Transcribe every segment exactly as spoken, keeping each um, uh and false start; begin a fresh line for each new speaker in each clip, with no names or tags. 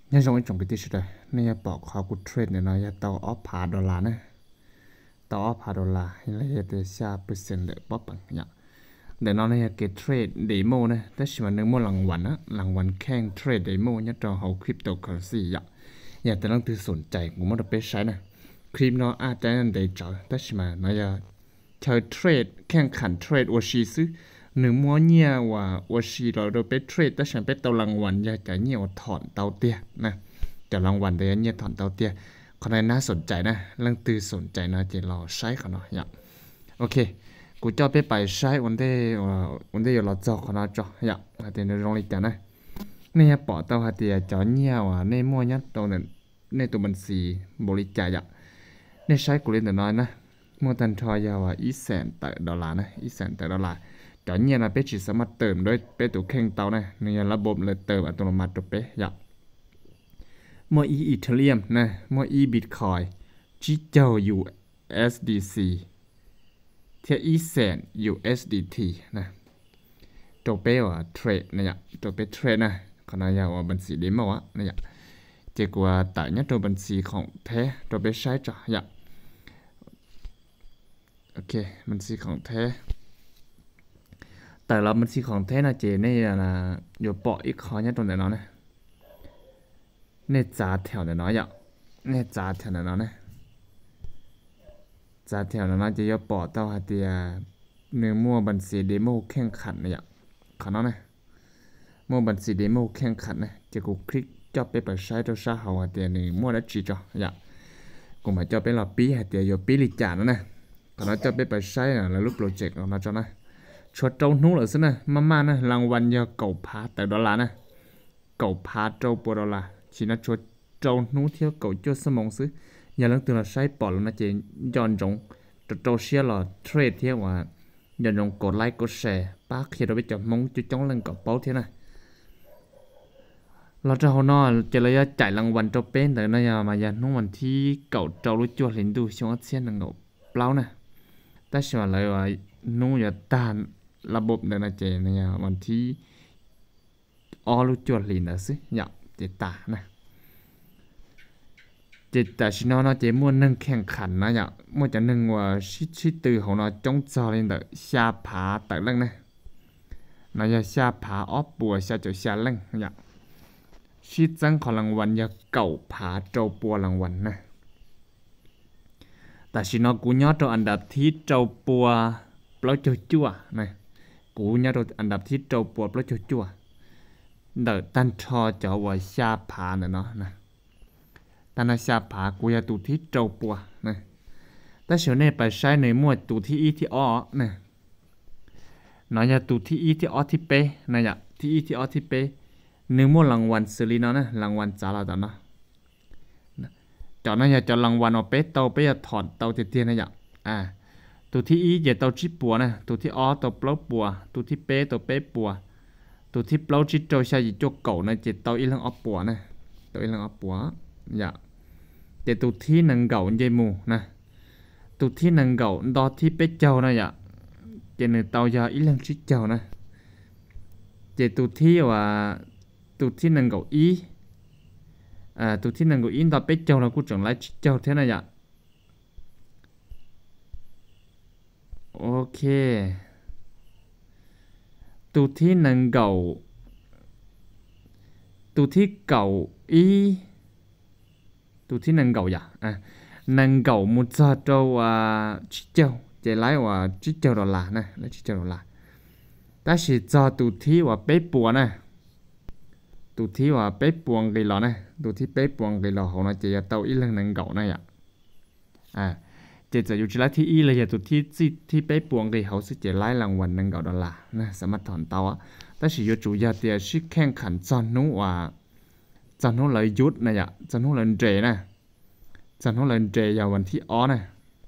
nhân trong cái trong cái tí rồi nên bỏ khó của trade này nó ya tàu off phá đô la nè tàu off phá đô la hay là để xa percent để bóp bằng nhá để nó này cái trade demo nè tất nhiên là nếu mua lầnวันá lầnวันแข่ง trade demo nhá cho họ cryptocurrency nháอย่าแต่ต้องตื่นสนใจกูมันจะไปใช้นะคลิปเนาะอาจจะนั่นได้จ่อแต่ใช่ไหมเนาะอย่าเธอเทรดแข่งขันเทรดว่าชีซื้อหนึ่งมัวเนี่ยว่าว่าชีเราเราไปเทรดแต่ฉันไปเตารางวัลอย่าจะเนี่ยถอนเตาเตี้ยนะจะรางวัลแต่เนี่ยถอนเตาเตี้ยคนนั้นน่าสนใจนะเรื่องตื่นสนใจนะจะรอใช้เขาเนาะอย่าโอเคกูจะไปไปใช้วันที่วันที่เราจ่อเขาเนาะจ่ออย่าเดี๋ยวเราลองกันนะเนี่ยปอเตาหาเตียจ่อเนี่ยว่าในมัวเนี่ยตัวนั้นในตัวบัญชีบริจาคอย่าในใช้กูเล่นแต่น้อยนะมัวตันทอยาวว่าอีแสนแต่ดอลลาร์นะอีแสนแต่ดอลลาร์จ่อเนี่ยนะเป็ดสามารถเติมด้วยเป็ดตัวแข่งเตานะเนี่ยระบบเลยเติมอัตโนมัติตัวเป็ดอย่ามัวอีอีเทเรียมนะมัวอีบิตคอยจิเจ้า ยู เอส ดี ซี เทียอีแสน ยู เอส ดี ที นะตัวเป็ดว่าเทรดนะอย่าตัวเป็ดเทรดนะขณะยาวว่าบัญชีเดโมะนะอย่าเจกว่าแต่เนี่ยตัวบัญชีของแท้ตัวเป็ดใช้จ่ออย่าโอเคบัญชีของแท้แต่เราบัญชีของแท้นะเจนี่นะอยู่ปออีกข้อเนี่ยตรงไหนเนาะนะเนี่ยจ่าแถวไหนเนาะอย่าเนี่ยจ่าแถวไหนเนาะนะจ่าแถวนั้นนะจะอยู่ปอเต้าหาเตียเนื้อมั่วบัญชีเดโมแข่งขันนะอย่าขอเนาะนะมั่วบัญชีเดโมแข่งขันนะจะกูคลิกจอบไปเปิดใช้ตัวซาหาเตียหนึ่งมั่วแล้วจีจ่ออย่ากูมาจอบไปหลอปีหาเตียอยู่ปีลิจ่านั่นนะขณะจะไปเปิดใช้แล้วรูปโปรเจกต์ออกมาจ้ะนะชดเจ้าหนู้เหรอสินะมามานะรางวัลยาเก่าพาแต่ดอลลาร์นะเก่าพาเจ้าปัวดอลลาร์ชีนะชดเจ้าหนู้เที่ยวเก่าเจ้าสมองซื้ออย่าเรื่องตัวเราใช้ปอดแล้วนะเจย้อนจงตัวเจ้าเชียร์เราเทรดเที่ยวว่าย้อนจงกดไลค์กดแชร์ป้าเขียนเราไปจับมงจุดจ้องเล่นกับเป้าเที่ยวนะเราจะเอานอจะระยะจ่ายรางวัลเจ้าเป็นแต่นะยามายันนู่นวันที่เก่าเจ้ารู้จั่วเห็นดูช่วงเชียนหนึ่งเก่าเปล่านะแต่ส่วนเลยว่านู่นอย่าตานระบบเดินเจเนี่ยวันที่ออรู้จั่วเห็นนะสิอย่าเจตานะเจตาชิโนนะเจมั่วนึ่งแข่งขันนะอย่ามั่วจะนึ่งว่าชิชิตือของเราจ้องจอเลยเด้อชาผาแต่เรื่องนะนายชาผาออปัวชาจะชาเล่งอย่าชีจังของรางวัลยาเก่าผาเจ้าปัวรางวัลนะแต่ชิโนกูยอดตัวอันดับที่เจ้าปัวเปล่าจั่วจั่วนะกูยอดตัวอันดับที่เจ้าปัวเปล่าจั่วจั่วเดอตันทอเจ้าว่าชาผาเนี่ยเนาะนะตันชาผากูยาตัวที่เจ้าปัวนะแต่เฉียวเนี่ยไปใช้ในหมวดตัวที่อีที่อ้อนะน้อยยาตัวที่อีที่อ้อที่เป้นะยะที่อีที่อ้อที่เป้หนึ่งมั่วรางวัลซื้อลีเนาะนะรางวัลจ้าเราตอนเนาะจอดนั่นอย่าจอดรางวัลเอาเป๊ะเตาเป๊ะถอดเตาเตี้ยๆนะอย่าอ่าตัวที่อีอย่าเตาชิปัวนะตัวที่อ้อเตาเปล่าปัวตัวที่เป๊ะเตาเป๊ะปัวตัวที่เปล่าชิโจชายโจเก่านะเจ็ดเตาอีหลังอ้อปัวนะเตาอีหลังอ้อปัวอย่าเจ็ดตัวที่หนึ่งเก่าเจมูนะตัวที่หนึ่งเก่าดอที่เป๊ะเจ้านะอย่าเจ็ดหนึ่งเตายาอีหลังชิเจ้านะเจ็ดตัวที่ว่าตัวที่หนึ่งเก่าอีอ่าตัวที่หนึ่งก็อินต่อไปเจ้าเรากูจังไรเจ้าเท่านั้นอย่าโอเคตัวที่หนึ่งเก่าตัวที่เก่าอีตัวที่หนึ่งเก่าอย่าอ่ะหนึ่งเก่ามุดซาโตว่าชิเจ้าเจไลว่าชิเจ้าดอลลาร์นะแล้วชิเจ้าดอลลาร์แต่สิจอตัวที่ว่าเป๊ะปัวนะตัวที่ว่าเป๊ะปวงกี่หล่อนะตัวที่เป๊ะปวงกี่หล่อของเราจะเตาอีเรื่องหนึ่งเก่านะอย่าอ่าเจจะอยู่ที่ละที่อีเลยอย่าตัวที่ที่ที่เป๊ะปวงกี่เขาสิจะไล่รางวัลหนึ่งเก่าดอลลาร์นะสามารถถอนเตาอ่ะแต่สิอยู่จุยาเตียชิแข่งขันจอนนู้ว่าจอนนู้เลยยุดนะอย่าจอนนู้เลยเจนะจอนนู้เลยเจยาวันที่อ้อนะ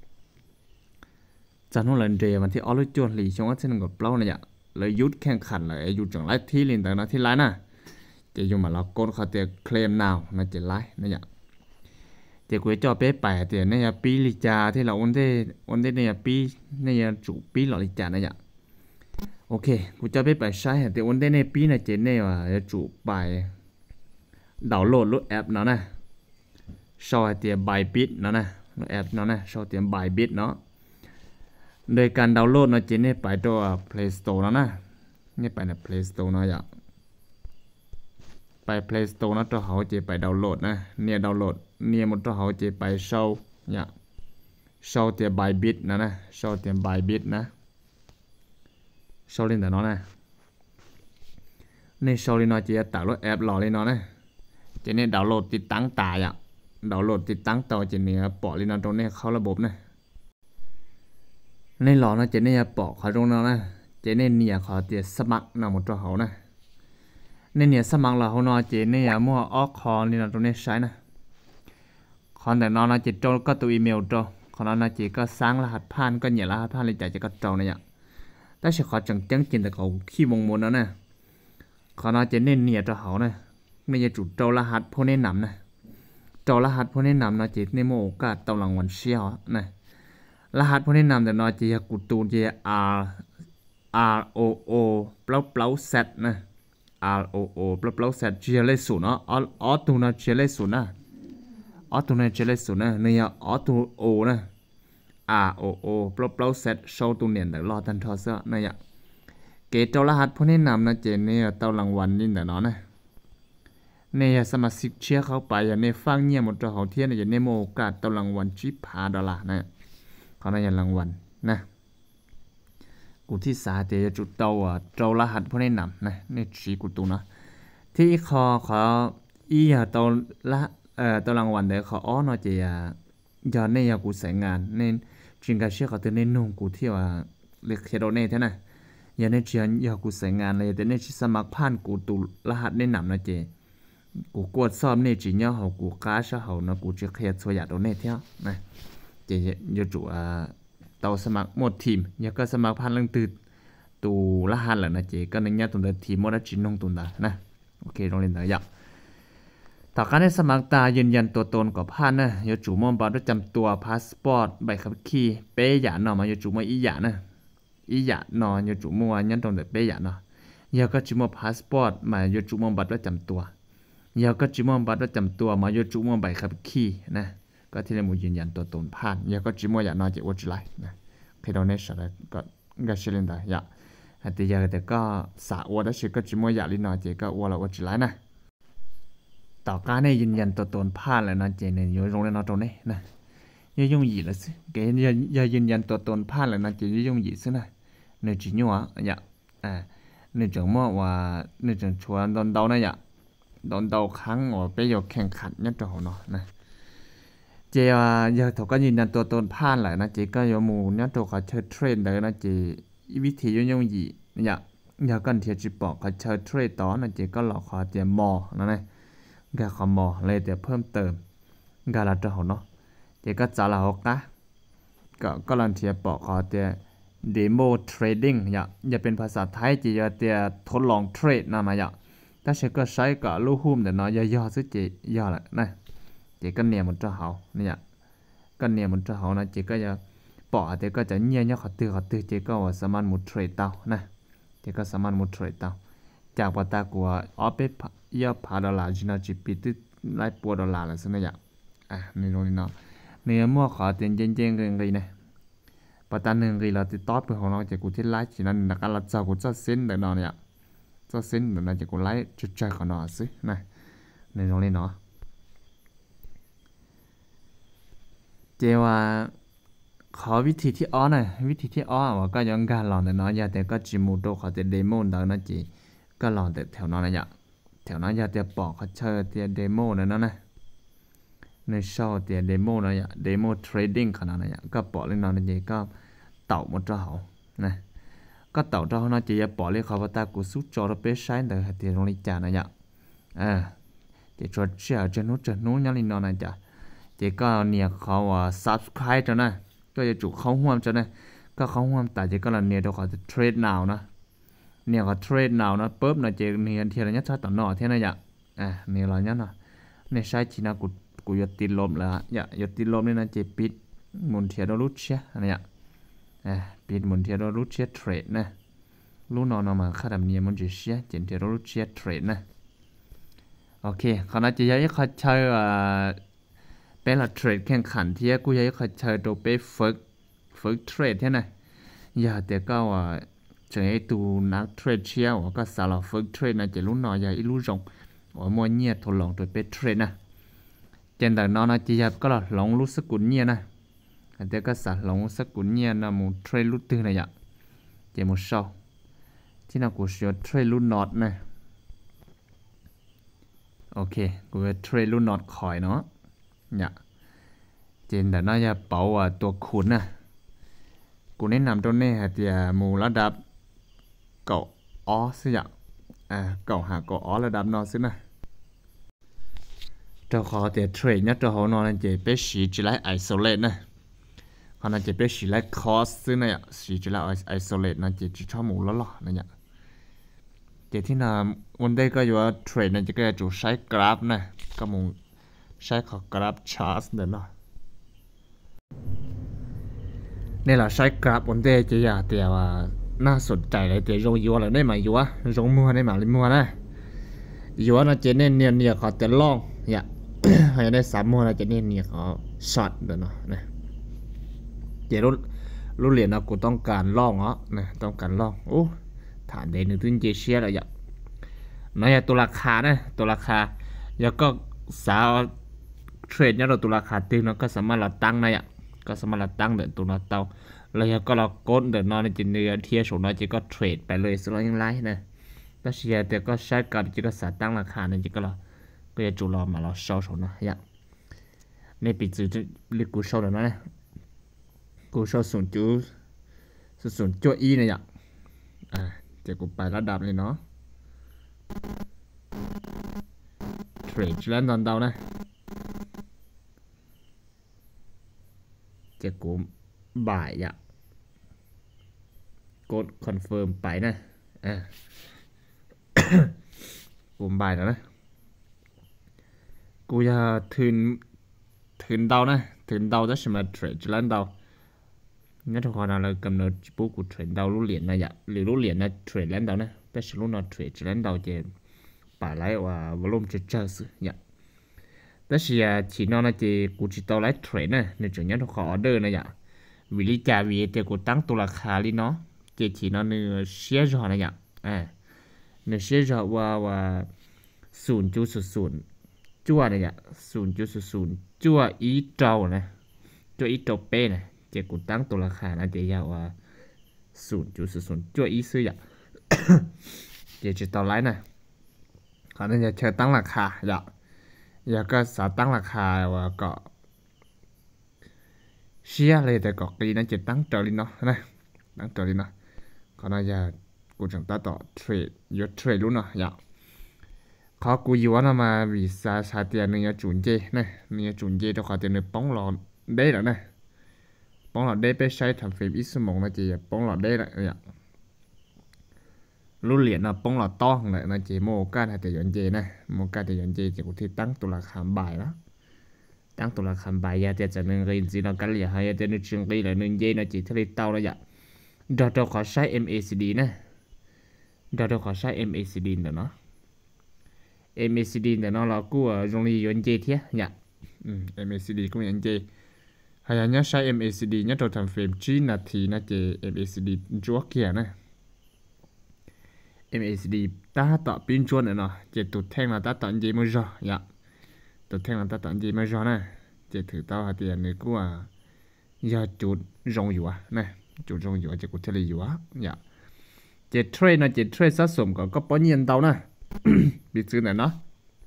จอนนู้เลยเจวันที่อ้อรู้จวนหลีช่วงว่าเส้นกับเปล่านะอย่าเลยยุดแข่งขันเลยยุดจังไรที่ลินแต่นะที่ไรนะจะอยู่มาเราโกนเขาเตียเคลมนาวนะจะไล่นะอย่าเจ้ากูจะจ่อเป๊ะไปเตียเนี่ยปีลิจาที่เราอนเดอนเดเนี่ยปีเนี่ยจุปีหล่อลิจานะอย่าโอเคกูจะเป๊ะไปใช้เตียอนเดเนี่ยปีเนี่ยเจเนี่ยว่าจะจุไปดาวน์โหลดรูปแอปเนาะนะชอบเตรียมบายบิทเนาะนะรูปแอปเนาะนะชอบเตรียมบายบิทเนาะโดยการดาวน์โหลดเนาะจีเนี่ยไปตัว Play Store เนาะนะเนี่ยไปใน Play Store เนาะอย่าไป Play Store เนาะตัวเขาจะไปดาวน์โหลดนะเนี่ยดาวน์โหลดเนี่ยมันตัวเขาจะไปโชว์เนี่ยโชว์เตรียมบายบิทนะนะโชว์เตรียมบายบิทนะโชว์เล่นแต่เนาะนะในโชว์เล่นเนาะจะtạoรูปแอปรอเลยเนาะนะจีเนี่ยดาวน์โหลดติดตั้งตายอ่ะดาวน์โหลดติดตั้งต่อจีเนี่ยปอเลยเนาะตรงนี้เข้าระบบนะในหลอนะเจเนี่ยปอกเขาตรงนั้นนะเจเนี่ยเนี่ยเขาเตียสมัครนำหมดตัวเขานะในเนี่ยสมัครเราเขาเนาะเจเนี่ยมั่วออกคอนี่นะตรงนี้ใช้นะคอนแต่นอนนะเจโจก็ตัวอีเมลโจคอนนะเจก็สร้างรหัสผ่านก็เนี่ยรหัสผ่านเลยใจจะก็โจเนี่ยแต่เฉพาะจังจังจินแต่เขาขี้มงมนแล้วนะคอนนะเจเนี่ยเนี่ยตัวเขานะไม่จะจุดโจรหัสพวกนี้นำนะโจรหัสพวกนี้นำนะเจเนี่ยโมโอกาสตำรางวันเชี่ยวนะรหัสพวกนี้นำแต่นอจีกูตูนจี R R O O เปล่าเปล่า Z นะ R O O เปล่าเปล่า Z จีเลขศูนย์เนาะอ๋ออ๋อตัวนั้นจีเลขศูนย์นะอ๋อตัวนั้นจีเลขศูนย์นะเนี่ยอ๋อตัว O นะ R O O เปล่าเปล่า Z โชว์ตัวเนี่ยแต่รอทันทอเสเนี่ยเกจรหัสพวกนี้นำนะเจเนี่ยเต้ารางวัลนี่แต่นอนะเนี่ยสมาชิกเชื่อเข้าไปอย่างในฟังเนี่ยหมดตัวเขาเทียนอย่างในโมโอกาสเต้ารางวัลชิปหาดอลลาร์นะเขาได้ยันรางวัลนะกูที่สาเตยจุดเตาอ่ะเจ้ารหัสพวกนี้นำนะนี่ชีกูตูนะที่คอเขาอีอ่ะเตาละเอ่อเตารางวัลเดี๋ยวเขาอ้อนอเจียยอนเนี่ยกูใส่งานในจริงการเชื่อเขาเตือนในนุ่งกูที่ว่าเล็กเทโดเน่เท่านั้นยอนในเชียนยากูใส่งานเลยแต่ในชิสมัครผ่านกูตูรหัสในนำนะเจกูกดซ้อมในจีเนี่ยเขากูก้าเช่าเขานะกูจะเคลียร์ส่วนใหญ่โดเน่เท่านะจะจะจุอ่าเตาสมัครหมดทีมยาก็สมัครพันลังตืดตูละหันแหละนะเจก็ในนี้ตัวทีมหมดแล้วจีนงตุนตานะโอเคลองเล่นต่อยากต่อการได้สมัครตายืนยันตัวตนกับพันนะยาจุมอมบัตรประจำตัวพาสปอร์ตใบขับขี่เป๊ยหยาหน่อมายาจุมาอีหยานะอีหยาหน่อยาจุมัวยันตรงแต่เป๊ยหยาเนาะยาก็จุมอพาสปอร์ตมายาจุมอมบัตรประจำตัวยาก็จุมอมบัตรประจำตัวมายาจุมอใบขับขี่นะก็ที่เราหมู่ยืนยันตัวตนผ่านยาก็จิมัวอยากนอนจะอดจุไลนะเคยโดนเนชอะไรก็ก็เชื่อเล่นได้ยาแต่ยาแต่ก็สาวได้ชื่อก็จิมัวอยากลินนอนเจก็วัวเราอดจุไลนะต่อการในยืนยันตัวตนผ่านแล้วนอนเจเนี่ยอยู่ตรงนี้นอนตรงนี้นะยังยุ่งหยีละสิเกยยายืนยันตัวตนผ่านแล้วนอนเจยังยุ่งหยีสินะเนื้อจีนัวอยากอ่าเนื้อจังมั่วว่าเนื้อจังชวนโดนเดานะอยากโดนเดาครั้งว่าไปอยู่แข่งขันยัดตัวเนาะนะเจียยาถก็ยืนยันตัวตนผ่านแหละนะเจก็ยมูเนี่ยตัวเขาเชิดเทรนเลยนะเจวิธียุ่งยุ่งยีอยากอยากกันเทียจิปอกเขาเชิดเทรนต่อนะเจก็หลอกเขาเจียมอนะนะก็เขามอเลยเดี๋ยวเพิ่มเติมก็ละตัวเขาเนาะเจก็จะละเขากะก็ก็ลังเทียปอกเขาเจียเดโมเทรดดิ้งอยากอย่าเป็นภาษาไทยเจียเตียทดลองเทรดนะมาอยากถ้าเชก็ใช้กับลูกหุ้มแต่น้อยย่อๆซึ่งเจย่อแหละนะเจก็เนี่ยมันจะเขาเนี่ยก็เนี่ยมันจะเขานะเจก็จะปอเจก็จะเงียบเงียบขัดตื้อขัดตื้อเจก็ว่าสามารถมุดเทรดเตานะเจก็สามารถมุดเทรดเตาจากปตากลัวออฟเปยอพาดอลลาร์จีน่าจีปีตื้อไล่ปัวดอลลาร์ละสินะอยากอ่ะนี่ตรงนี้เนาะเนี่ยมั่วขอเตียนเจนเจนกันเลยนะปตาหนึ่งเลยเราติดต่อไปของเราจะกูที่ไลฟ์จีนั้นนักการเจ้ากูจะเส้นเดี๋ยวนอนเนี่ยจะเส้นเดี๋ยวนั้นจะกูไลฟ์จุดใจของนอนสินะในตรงนี้เนาะเจว่าขอวิธีที่อ้อหน่อยวิธีที่อ้อว่าก็ยังการลองแต่น้อยอย่าแต่ก็จิมูโตเขาจะเดโมดังนะจีก็ลองแต่แถวนั้นนะอย่าแถวนั้นอย่าแต่ปอกเขาเชิญแต่เดโมนั่นนะในโชว์แต่เดโมนะอย่าเดโมเทรดดิ้งขนาดนั้นอย่าก็ปอกเล่นนอนนะจีก็เต่าหมดเจ้าเขานะก็เต่าเจ้าเขานะจีอย่าปอกเลยเขาว่าตากูสู้จอร์เปใช้แต่แต่ตรงนี้จ่านะอย่าอ่าเดี๋ยวชดเชื่อจะนู้จะนู้ยังลินนอนนะจ้ะเจก็เนี่ยเขาว่า subscribe จ้ะนะก็จะจุเข้าห่วมจ้ะนะก็เข้าห่วมแต่เจก็ละเนี่ยเดี๋ยวเขาจะ trade now นะเนี่ยเขา trade now นะปุ๊บนะเจเนี่ยเทียนเนี่ยชาต่อหน่อเทียนนะอย่าอ่ะเนี่ยเราเนี่ยนะเนี่ยใช้ชีนะกูกูยติดลมแล้วอย่าอย่าติดลมนี่นะเจปิดมุนเทียดรุเชียอะไรอย่าอ่ะปิดมุนเทียดรุเชีย trade นะรู้นอนมาค่าดำเนียมันจะเชียเจนเทียดรุเชีย trade นะโอเคเขาน่าจะยังเขาใช้ว่าเป็นละเทรดแข่งขันที่กูยังเขาใช้ตัวไปฝึกฝึกเทรดที่ไหนอย่าแต่ก็ว่าจะให้ตูนักเทรดเชียวก็สารฝึกเทรดนะจะรู้หน่อยอย่าอีรู้จงว่ามัวเนี่ยทดลองตัวไปเทรดนะเจนแต่นอนนะจีบก็ลองรู้สกุลเนี่ยนะแต่ก็สารลองสกุลเนี่ยนะมูเทรดรู้ตื่นเลยอ่ะเจมูชอบที่น่ากูเชียวเทรดรู้นอตนะโอเคกูจะเทรดรู้นอตคอยเนาะเนี่ยเจนแต่น่าจะเป๋าว่าตัวขุนนะกูแนะนำตัวนี้ฮะเดียมูระดับเก่าอ๋อสิอย่างอ่าเก่าหาเก่าอ๋อระดับนอสินะเจ้าขอเดียเทรดเนี่ยเจ้าเขานอนจะไปสีจีไลไอโซเลตนะเขาน่าจะไปสีไลคอสซึ่งเนี่ยสีจีไลไอโซเลตนั่นจะจีชอบมูแล้วหรอเนี่ยเจที่น่ะวันเดย์ก็อยู่ว่าเทรดนั่นจะก็จะใช้กราฟนะก็มูใช้ขอกราฟชาร์ตเดินเนาะนี่แหละใช้กราฟวันเดย์จะอยากเดียวว่าน่าสนใจเลยแต่รงยัวเลยได้ไหมยัวรงมัวได้ไหมมัวนะยัวน่าจะเน้นเนียนเนี่ยขอแต่ล่องเนี่ยให้ได้สามมัวน่าจะเน้นเนี่ยขอช็อตเดินเนาะนะเจรู้รู้เรียนนะกูต้องการล่องเหรอนะต้องการล่องโอ้ฐานเดนหนึ่งถึงเจเชียอะไรอย่างนั่นตัวราคานะตัวราคาแล้วก็สาวเทรดเนี่ยเราตัวราคาตึงเราก็สามารถเราตั้งได้อ่ะก็สามารถเราตั้งเดินตัวเราเตาแล้วก็เรากดเดินนอนในจีเนื้อเทียชของเราจีก็เทรดไปเลยสุดแล้วยังไงนะก็เชียร์แต่ก็ใช้การจีก็สาตั้งราคาในจีก็เราก็จะจูรอมาเราเช่าชนะอย่างในปีจืดเรียกกูเช่าเดี๋ยวนั้นกูเช่าศูนย์จุดศูนย์จุดอีเนี่ยอย่างอ่าเจะกูไประดับเลยเนาะเทรดแล้วนอนเดานะเจะกูบ่ายอ่ะกดคอนเฟิร์มไปนะอ่ากูบ่ายแล้วนะกูจะถึงถึงเดานะถึงเดาจะใช่ไหมเทรดแล้วเดางั้นทุกคนเรากำหนดปุ๊บกูเทรดเดารู้เหรียญนะอย่าหรือรู้เหรียญนะเทรดแล้วเดานะแต่ฉันรู้นะเทรดแล้วเดาเจนป่าไรว่าวอลุ่มจะเจอสิอย่าแต่เสียchỉ nó là chỉกูchỉ tao lấy trade này nên chủ nhất họ order này vậy vì lý trả vì thìกูtăngตัวราคาli nó chỉ chỉ nó nên share cho này vậy à nên share choว่าว่าศูนย์จุดศูนย์จั่วnày vậyศูนย์จุดศูนย์จั่วอีเจ้านะจั่วอีเจ้าเป้นะchỉกูตั้งตัวราคานะจะยาวว่าศูนย์จุดศูนย์จั่วอีซื้อvậy chỉ chỉ tao lấy nàyเขาเนี่ยจะเชิญตั้งราคาvậyอยากก็สาตั้งราคาว่าก็เชียเลยแต่ก็กีนั้นจะตั้งเจอลินเนาะนะตั้งเจอลินเนาะก็น่าจะกูจังตัดต่อเทรดยศเทรดรู้เนาะอยากเขากูอยู่ว่ามาวิสาชาเตียนึงจุนเจนะนี่จุนเจตัวเขาเตียนึงป้องหลอดได้แล้วนะป้องหลอดได้ไปใช้ทำเฟรมอิสมองนะจีป้องหลอดได้แล้วอยากรู้เหรียญนะป้องหลอดต้องเลยนะจีโมก้าแต่ยอนเจนะโมก้าแต่ยอนเจจะกูที่ตั้งตัวราคาบ่ายแล้วตั้งตัวราคาบ่ายยาแต่จะนึงเรียนจีนกันเหลี่ยให้แต่นึงจึงกีเลยนึงเจนะจีทะเลเต้าแล้วอย่าดอทขอใช้ เอ็ม เอ ซี ดี นะดอทขอใช้ เอ็ม เอ ซี ดี เดี๋ยวเนาะ เอ็ม เอ ซี ดี เดี๋ยวเนาะเรากู้ตรงนี้ยอนเจเทียอย่าอืม เอ็ม เอ ซี ดี ก็มียอนเจให้ยันเนี่ยใช้ เอ็ม เอ ซี ดี เนี่ยตัวทำเฟรมจีนาทีนะเจ เอ็ม เอ ซี ดี จั่วเกียร์นะเอ็ม เอ ซี ดี ตาต่อปิ้นชวนเนาะเจ็ดตุดแท่งมาตาต่อเจมาจ่ออย่าตุดแท่งมาตาต่อเจมาจ่อนะเจ็ดถือเต้าหาเตียนนี่กูอ่ะอย่าจุดรงอยู่อ่ะนะจุดรงอยู่จะกูเทลีอยู่อ่ะอย่าเจ็ดเทรดนะเจ็ดเทรดสะสมก็ก็ป้อนเงินเต้านะบิดซื้อไหนเนาะ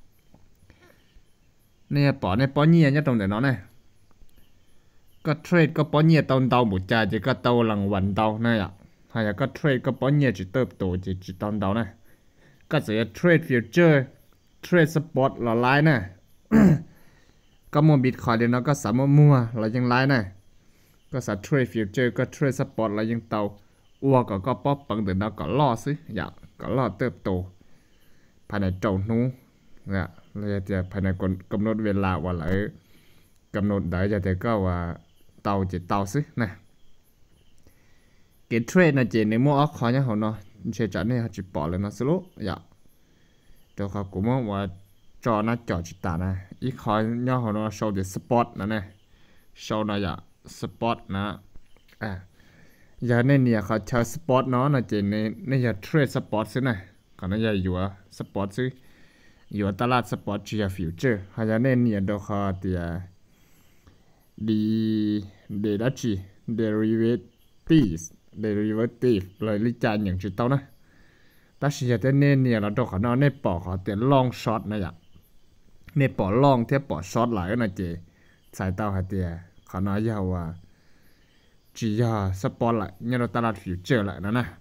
เนี่ยป้อนเนี่ยป้อนเงินเนี่ยตรงไหนเนาะเนี่ยก็เทรดก็ป้อนเงินเต้าเต้าหมดใจจะก็เต้ารางวัลเต้านะอย่าhay là có trade có bao nhiêu chỉ tập tổ chỉ chỉ tao đầu này có sẽ trade future trade spot là lái này có mua bitcoin thì nó có sắm mua làยังlái này có sẽ trade future có trade spot làยังtàu ua có có pop bằng từ nó có lo xí dạ có lo tập tổ phải này trâu nú dạเลยจะภายในกำหนดเวลาว่าเลยกำหนดได้จะแต่ก็ว่าเตาจะเตาซินะcái trade này chỉ nếu mua khó nhá họ nó chơi chắn này họ chỉ bỏ lên nó solo dạ cho họ cũng mà cho nó cho chỉ ta nè ít khỏi nhau họ nó show the sport nữa nè show nó dạ sport nó à giờ nên nhà họ chơi sport nó là chỉ nên nên giờ trade sport xí này còn nó giờอยู่sport xíอยู่ตลาด sport chỉ là future họ giờ nên nhà đâu họ thì đi để đó chỉ derivatives derivative lời lý giải những chữ tao nè ta chỉ giờ nên nhà là đâu họ nó nên bỏ họ tiền long short này ạ nên bỏ long thế bỏ short lại nó chỉ xài tao hả tiền họ nói giờว่าchỉ là support lại nhưng mà ta là future lại đó nè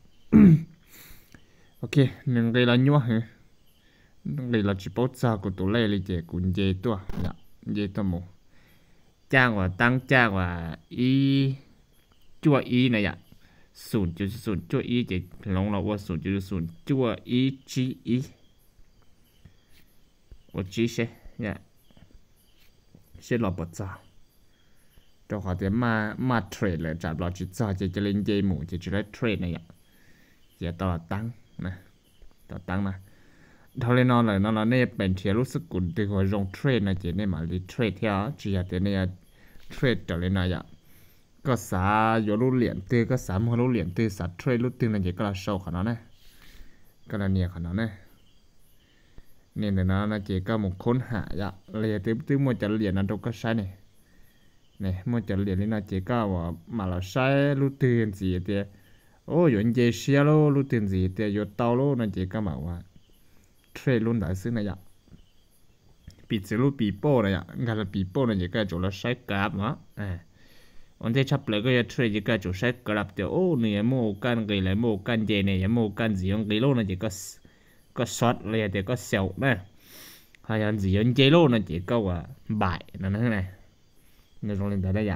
ok nhưng đây là nhua hả đây là chỉ bảo sao của tụi lê li chế cũng dễ tua dạ dễ tao mù trang và tăng trang và ý chua ý này ạ sùn chứ sùn chua ý chỉ lòng làว่าsùn chứ sùn chua ý chi ý 我只是呀是老不早 cho họ thì mà mà trade lại trả lo chỉ cho chỉ cho lên dây mũ chỉ chỉ lấy trade này ạ chỉ tao là tăng nè tao tăng nè thôi lên nó là nó là nên bên theo lúc sức cuốn từ hồi dùng trade này chỉ nên mà đi trade theo chỉ là thế này trade trở lên này ạ có xã có lúc liền từ có xã một lúc liền từ xã trade lúc từ này chỉ có là sâu của nó nè cái là nhiều của nó nè nên là nó là chỉ có một khốn hạ ạ liền từ từ một trận liền nó đâu có sai này này một trận liền nó chỉ có mà là sai lúc tiền gì thì ô chuyện gì xe lô lúc tiền gì thì vô tàu lô nó chỉ có màว่า trade luôn đại sứ này ạ bị xử lúc bị bỏ này ạ ngay là bị bỏ này chỉ có chỗ là sai cáp mà à anh thấy chấp lại cái trade chỉ có chỗ sai cáp thì ô này mua căn cái lại mua căn gì này mua căn gì ông cái lô này chỉ có có short này thì có sell nè hay là gì anh chơi lô này chỉ có là bài là thế này người trong lên tới đây ạ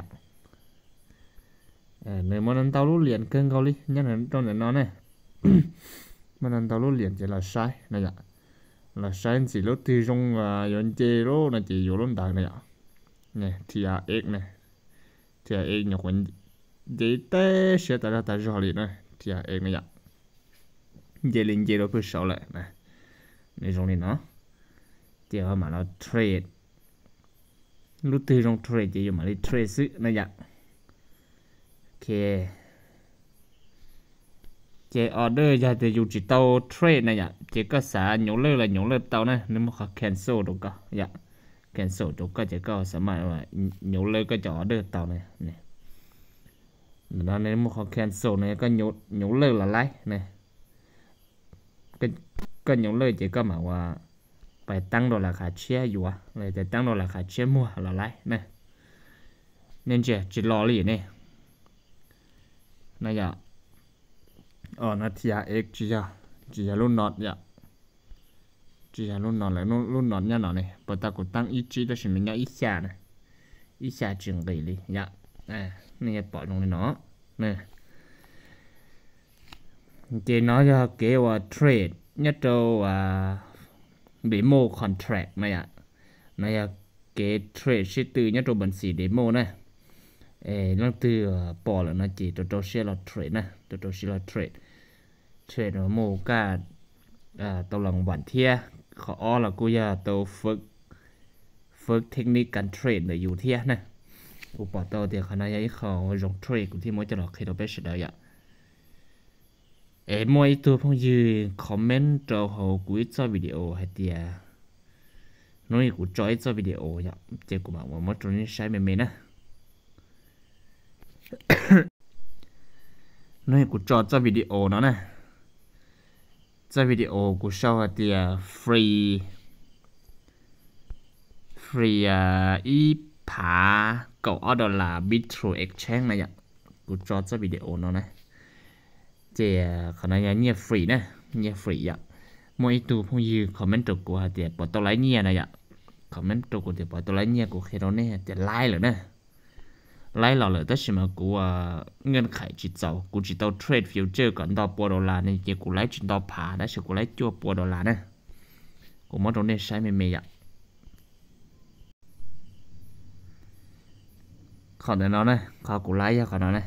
à người mà ăn tàu lúa liền cơn cao đi nhớ là trong này nó này mà ăn tàu lúa liền chỉ là sai này ạ là sai chỉ lúc thì trong yon chơi lúa là chỉ vô luôn đại này ạ này thì à x này thì à x nhọc quên giấy té sẽ tại ra tại rõ liền này thì à x này ạ dây lên dây đó cứ sợ lại này này trong này nó thì mà nó trade lúc từ trong trade chỉ mà đi trade sự này ạ ok chế order ra thì dùng chỉ tàu trade này ạ chỉ có xã nhổ lơ là nhổ lơ tàu này nếu mà họ cancel được cả dạ cancel được cả chỉ có xã mà nhổ lơ cái chỗ order tàu này này đó nếu mà họ cancel này có nhổ nhổ lơ là lấy này cái cái nhổ lơ chỉ có màว่าไปตั้งดอลลาร์ขาเชียอยู่อ่ะเลยแต่ตั้งดอลลาร์ขาเชียมั่วละไรเนี่ยnên chỉ chỉ lo lì này này ạ ờ nó thì à x chỉ à chỉ là luôn nọt ạ chỉ là luôn nọt lại luôn luôn nọt nha nọ này bà ta cũng tăng ít chỉ đó chỉ mình nhá ít xa này ít xa chừng gì đi dạ à này bỏ luôn này nó nè chỉ nói cho kiểu là trade nhất đâu à demo contract này ạ này à cái trade sẽ từ nhất trong bản sĩ demo này ê nó từ bỏ là nó chỉ cho cho sẽ là trade nè cho cho sẽ là trade trade nó mô cả à tàu lòng bản thia khó là cô ya tàu phức phức technique can trade đểอยู่thia nè cô bỏ tàu thì khả năng ấy khó dùng trade cũng thì mới cho nó khi nó biết đấy ạ ê mỗi tôi phong dư comment cho họ cuối cho video hay tiệt nói của cho cho video ạ chỉ của bạn mà mất trong những sai mềm mềm nè nói của cho cho video nó nè cho video của sau thì free free y phá cậu order là Bitro Exchange này ạ của cho cho video nó nè thì khả năng là nhiều free nè nhiều free ạ mỗi tu phong dư comment được của thì bỏ tao lấy nhiều này ạ comment được của thì bỏ tao lấy nhiều của khi đó nè thì like rồi nè lấy lọ lợi tất mà của ngân khải chỉ giàu của chỉ tàu trade future còn tàu bỏ đô la này chỉ của lấy chỉ tàu phá đã sẽ của lấy chua bỏ đô la nè của mỗi trong này sai mềm mềm ạ còn để nó này khó của lấy ra còn nó này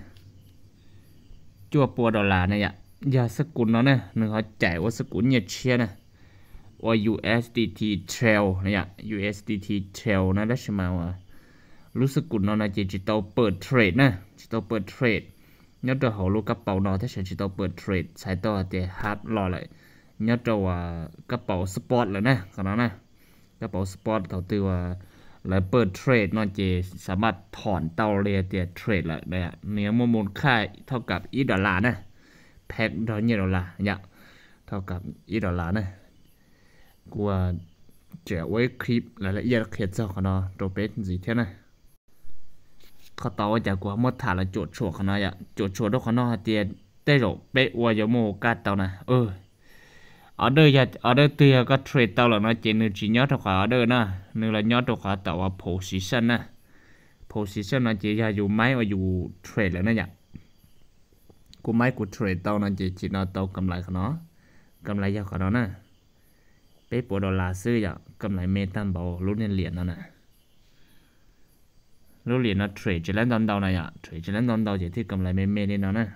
chua bỏ đô la này ạ giờ sức cuốn nó nè đừng họ chạy qua sức cuốn nhiệt chia nè or u ét đê tê trail เนี่ย u ét đê tê trail นะได้ใช่ไหมวะรู้สึกกุนนะจีจีโตเปิดเทรดนะจีโตเปิดเทรดnhớ cho họ luôn các bảo nó thế sẽ chỉ taoเปิด trade ใช้ตัวเดี๋ยว hard รอเลยnhớ choว่า กระเป๋า sport เลยนะขนาดนั้นกระเป๋า sport เขาตัวว่าแล้วเปิด trade นอนจีสามารถถอนเตาเรียเดี๋ยว trade เลยเนี่ยเนื้อมูลค่าเท่ากับอีดอลลาร์นะแพ็คดอลลาร์ดอลลาร์เนี่ยเท่ากับอีดอลลาร์นะกูว่าจะไว้คลิปรายละเอียดเขียนเจ้าเขาเนาะตัวเป็นสีเท่านั้นเขาต่อว่าจากกว่าหมดฐานละโจทย์ชัวเขาเนาะอ่ะโจทย์ชัวด้วยเขาเนาะเตียได้หรอเป๊ะว่าจะโมกัดเตานะเออออเดอร์จะออเดอร์เตียก็เทรดเตาหรอกนะเจนึงจียอดตัวขาออเดอร์นะนึงละยอดตัวขาแต่ว่า position นะ position นะเจียอยู่ไม้ว่าอยู่เทรดแล้วนะอย่างกูไม้กูเทรดเตานะเจียจีนเอาเตากำไรเขาเนาะกำไรยาวเขาเนาะนะเป๊ะปวดดอลลาร์ซื้ออย่างกำไรเมตันเบารู้เรียนเหรียญนั่นนะรู้เหรียญนะเทรดจะเล่นตอนเดาหน่อยอ่ะเทรดจะเล่นตอนเดาจะที่กำไรเมเมนี่เนาะนะ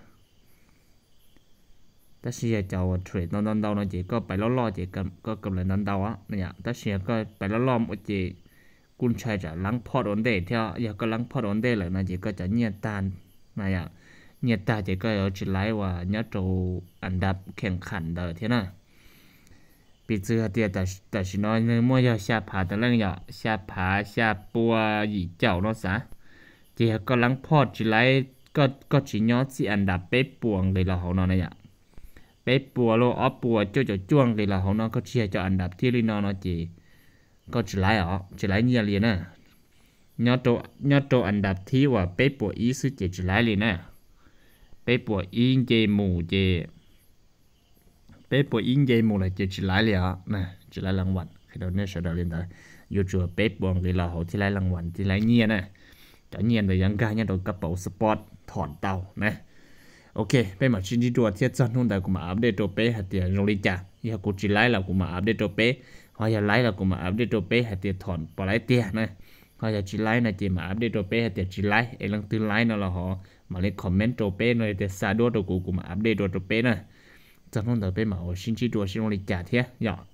แต่เสียเจ้าเทรดตอนตอนเดาเนาะจะก็ไปล่อๆจะก็กำไรตอนเดาอ่ะเนี่ยแต่เสียก็ไปล่อๆมันจะกุญชัยจะล้างพอดอนเดย์เท่าอยากก็ล้างพอดอนเดย์เลยนะจะก็จะเงียตานนะอ่ะเงียตาจะก็เอาจิไลว่าเนื้อโตอันดับแข่งขันเดอเท่านั้นปีเสือเดียแต่แต่ชิน้อยเนื้อมั่วยาชาผาแต่เรื่องยาชาผาชาปัวหยีเจ้าเนาะสะเจียก็ลังพอดจิไลก็ก็ชิย้อนสิอันดับเป๊ะปวงเลยละเขาเนาะเนี่ยเป๊ะปัวโลออปัวเจ้าจะจ้วงเลยละเขาเนาะก็เชียร์จะอันดับที่ลีนอเนาะจีก็จิไลอ๋อจิไลเนี่ยเลยนะย้อนตัวย้อนตัวอันดับที่ว่าเป๊ะปัวอีสุเจจิไลเลยนะเป๊ะปัวอีเจหมู่เจเป๊ะปวดอิงเย่หมดเลยจะจิไลเลยอ่ะนะจิไลรางวัลคือเราเนี่ยชดาเรียนได้ยูจูเป๊ะปวงเลยเราที่ไลรางวัลที่ไลเงียนะจะเงียนแต่ยังการเนี่ยโดนกระเป๋าสปอร์ตถอนเตานะโอเคเป็นมาชิ้นที่ตัวเทียบจันนู่นแต่กูมาอัปเดตตัวเป๊ะหัดเดียโรลิจ่าอย่ากูจิไลแล้วกูมาอัปเดตตัวเป๊ะพออย่าไลแล้วกูมาอัปเดตตัวเป๊ะหัดเดียถอนปลายเตี้ยนะพออย่าจิไลนะจีมาอัปเดตตัวเป๊ะหัดเดียจิไลเอ็งลังตื่นไลน์นั่นละหอมาเล่นคอมเมนต์ตัวเป๊ะหน่อยแต่ซาโดตัวกูกูมาอัปเดตตัวตัวเป๊ะนะจะต้องเดินไปมาว่าชิ้นที่ตัวชิ้นโรลิจ่าเทียอย่า